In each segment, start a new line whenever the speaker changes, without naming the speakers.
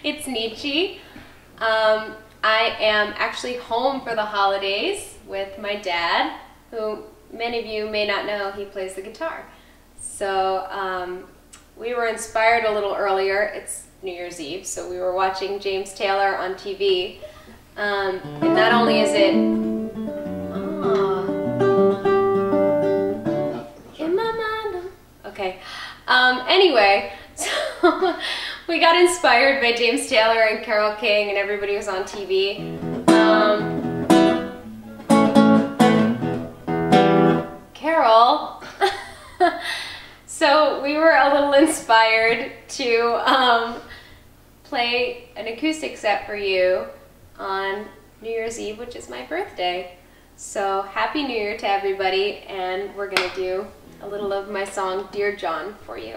It's Nietzsche. I am actually home for the holidays with my dad, who many of you may not know, he plays the guitar. So we were inspired a little earlier. It's New Year's Eve, so we were watching James Taylor on TV. And not only is it in my mind. Okay. Anyway, so we got inspired by James Taylor and Carole King, and everybody was on TV. Carole. So we were a little inspired to play an acoustic set for you on New Year's Eve, which is my birthday. So Happy New Year to everybody, and we're gonna do a little of my song Dear John for you.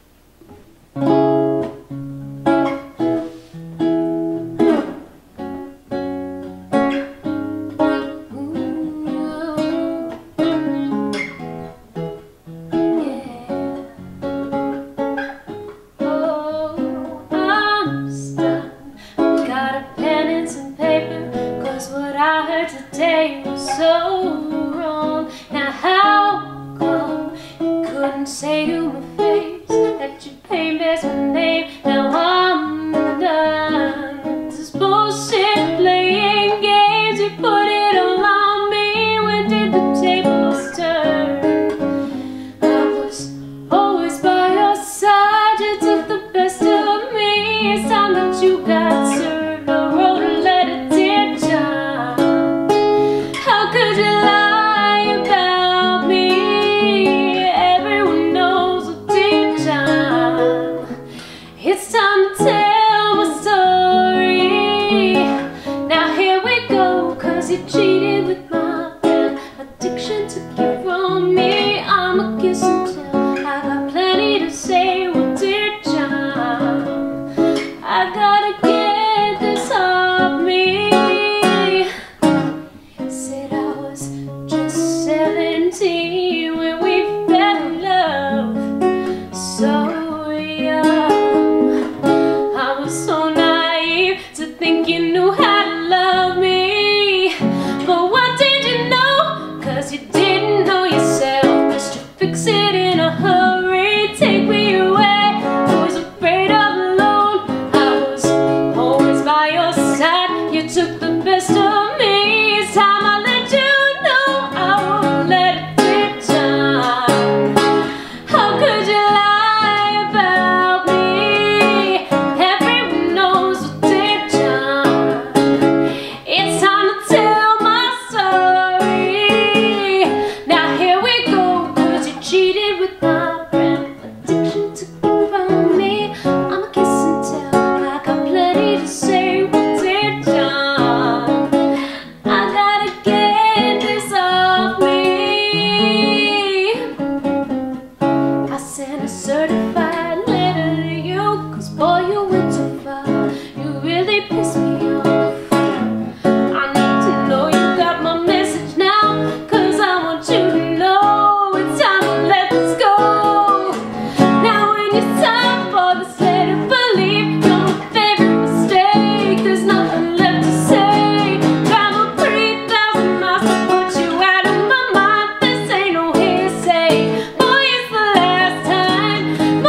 Today was so wrong. Now how come you couldn't say to my face that you paint best my name? Now I'm done. This bullshit playing games. You put it all on me. When did the tables turn? I was always by your side. You took the best of me. It's time that you got served. I wrote a letter, dear John. Could you lie about me? Everyone knows what dear John. It's time to tell my story. Now here we go, 'cause you cheated with my friend. Addiction took you from me. I'm a kiss and tell. I got plenty to say, well dear John, I gotta get this off me. 17 when we fell in love, so young. I was so naive to think you knew how to love me. But what did you know? 'Cause you didn't know yourself. Best you fix it in a hurry. Take me away. I was afraid of alone. I was always by your side. You took the best of me. It's time I let you know. Certified letter to you, 'cause boy you went too far. You really pissed me off. I need to know you got my message now, 'cause I want you to know it's time to let this go. Now when it's time for this letter, believe you're my favorite mistake. There's nothing left to say. Traveled 3,000 miles to put you out of my mind. This ain't no hearsay. Boy, it's the last time.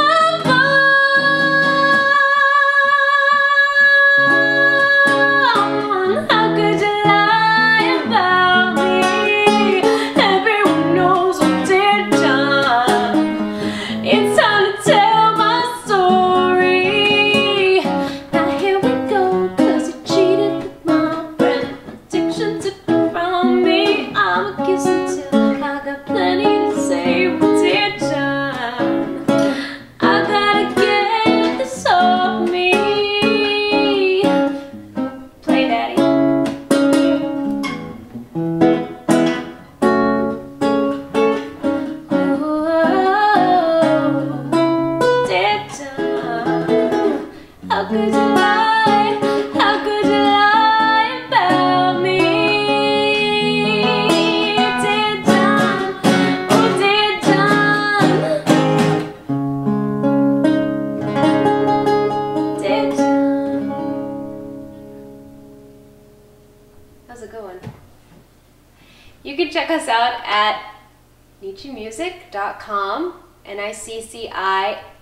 How could you lie about me? Everyone knows what dear John. It's time to tell my story. Now here we go, 'cause you cheated with my friend. Addiction took you from me. I'm a kiss and tell. I got plenty to say, well, dear John, I gotta get this off me. Play, Daddy. How could you lie? How could you lie about me? Dear John, oh dear John. Dear John.
That was a good one. You can check us out at niccimusic.com,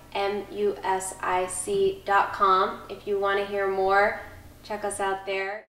NICCIMUSIC.com. If you want to hear more, check us out there.